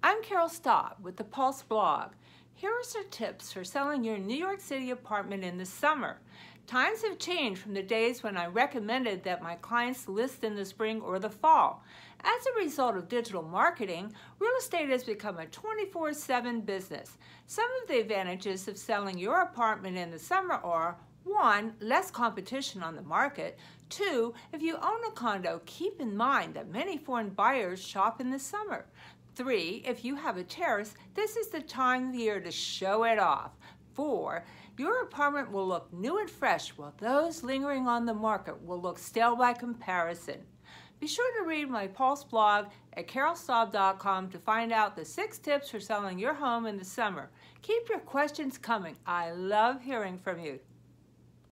I'm Carol Staub with the Pulse blog. Here are some tips for selling your New York City apartment in the summer. Times have changed from the days when I recommended that my clients list in the spring or the fall. As a result of digital marketing, real estate has become a 24/7 business. Some of the advantages of selling your apartment in the summer are: 1, less competition on the market. 2, if you own a condo, keep in mind that many foreign buyers shop in the summer. 3, if you have a terrace, this is the time of year to show it off. 4, your apartment will look new and fresh, while those lingering on the market will look stale by comparison. Be sure to read my Pulse blog at carolstaub.com to find out the 6 tips for selling your home in the summer. Keep your questions coming. I love hearing from you.